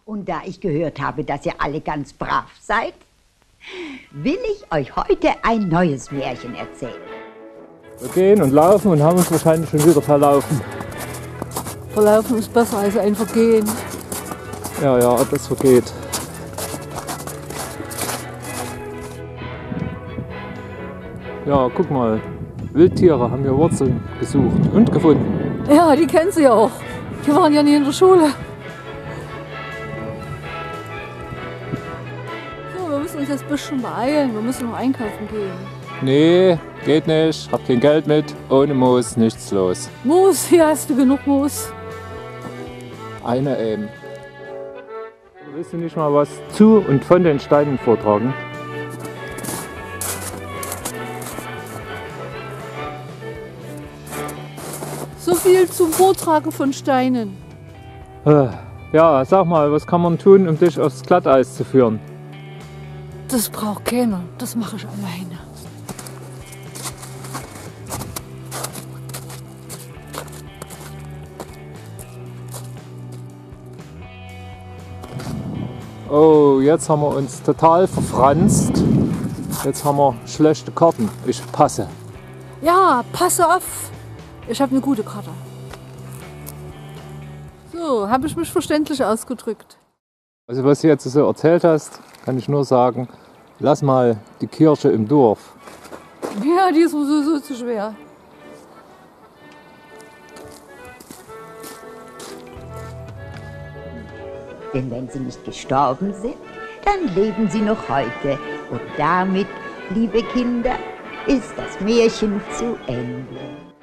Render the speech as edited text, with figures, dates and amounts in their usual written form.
Und da ich gehört habe, dass ihr alle ganz brav seid, will ich euch heute ein neues Märchen erzählen. Wir gehen und laufen und haben uns wahrscheinlich schon wieder verlaufen. Verlaufen ist besser als ein Vergehen. Ja, das vergeht. Ja, guck mal. Wildtiere haben hier Wurzeln gesucht und gefunden. Ja, die kennen sie auch. Die waren ja nie in der Schule. So, wir müssen uns jetzt ein bisschen beeilen. Wir müssen noch einkaufen gehen. Nee, geht nicht. Hab kein Geld mit. Ohne Moos nichts los. Moos, hier hast du genug Moos. Eine eben. Willst du nicht mal was zu und von den Steinen vortragen? So viel zum Vortragen von Steinen. Ja, sag mal, was kann man tun, um dich aufs Glatteis zu führen? Das braucht keiner. Das mache ich alleine. Oh, jetzt haben wir uns total verfranst. Jetzt haben wir schlechte Karten. Ich passe. Ja, passe auf. Ich habe eine gute Karte. So, habe ich mich verständlich ausgedrückt. Also was du jetzt so erzählt hast, kann ich nur sagen, lass mal die Kirche im Dorf. Ja, die ist so zu schwer. Denn wenn sie nicht gestorben sind, dann leben sie noch heute. Und damit, liebe Kinder, ist das Märchen zu Ende.